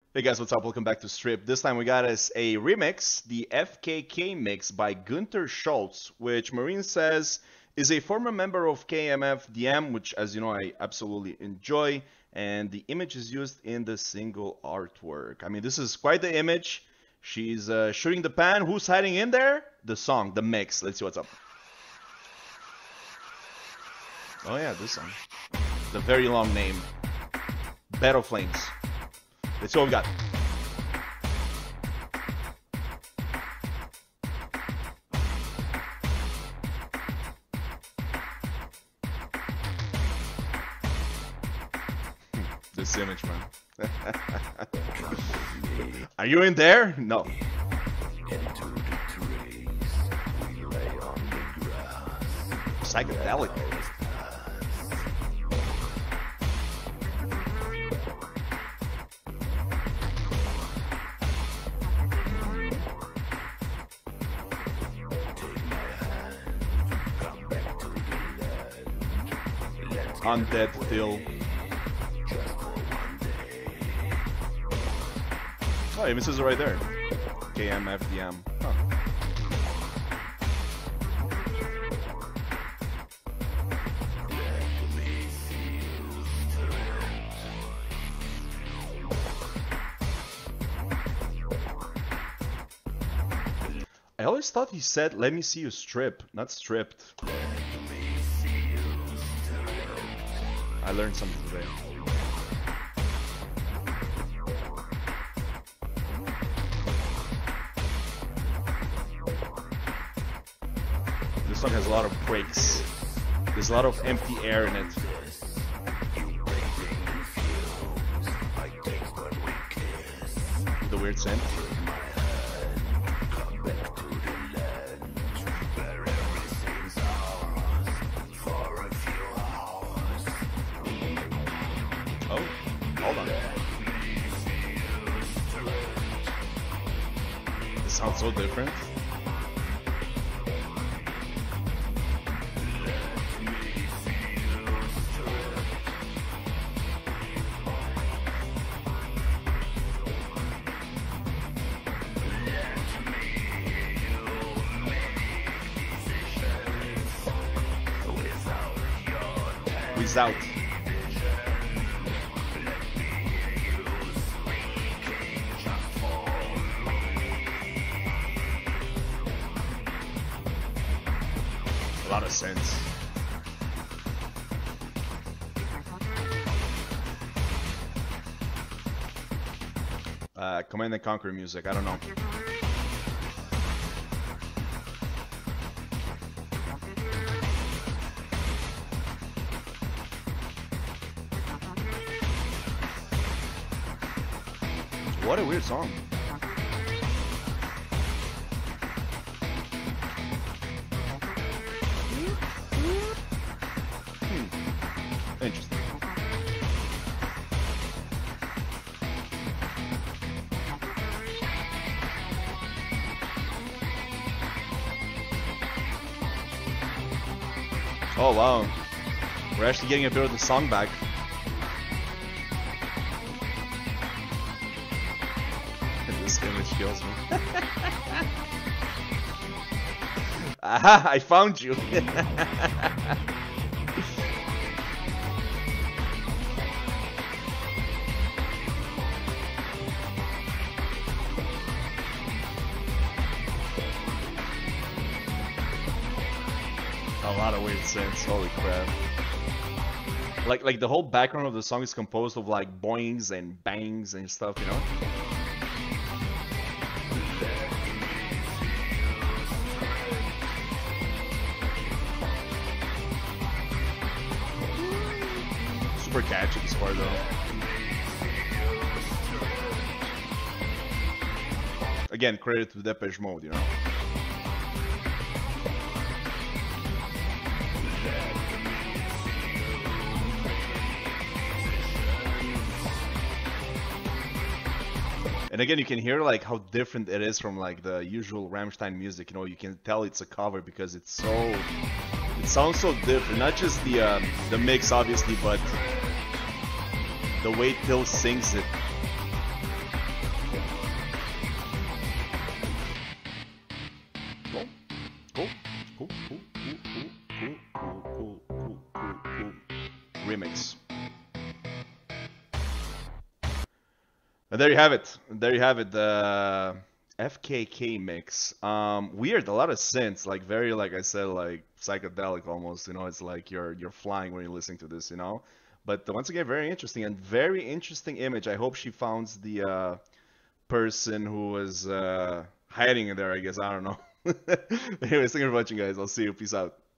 Hey guys, what's up? Welcome back to Strip. This time we got us a remix, the FKK mix by Günther Schultz, which Marine says is a former member of KMFDM, which, as you know, I absolutely enjoy. And the image is used in the single artwork. I mean, this is quite the image. She's shooting the pan. Who's hiding in there? The song, the mix. Let's see what's up. Oh yeah, this song. The very long name. Battle Flames. Let's see what we got. This image, man. Are you in there? No. Psychedelic. Undead Till. Oh, it misses it right there. KMFDM. Huh. I always thought he said, "Let me see you strip," not stripped. I learned something today. This song has a lot of breaks. There's a lot of empty air in it. The weird synth. Oh, hold on. This sounds so different. Without. A lot of sense. Command and Conquer music, I don't know. What a weird song. Interesting. Oh wow. We're actually getting a bit of the song back. This image kills me. Aha, I found you. A lot of weird synths, holy crap. Like the whole background of the song is composed of like boings and bangs and stuff, you know? Super catchy this part though. Again, credit to Depeche Mode, you know? And again, you can hear like how different it is from like the usual Rammstein music. You know, you can tell it's a cover because it's so, it sounds so different. Not just the mix, obviously, but the way Till sings it. remix. And there you have it. There you have it. The FKK mix. Weird. A lot of synths. Like very, like I said, like psychedelic almost. You know, it's like you're flying when you're listening to this. You know. But once again, very interesting and very interesting image. I hope she finds the person who was hiding in there. I guess I don't know. Anyways, thank you for watching, guys. I'll see you. Peace out.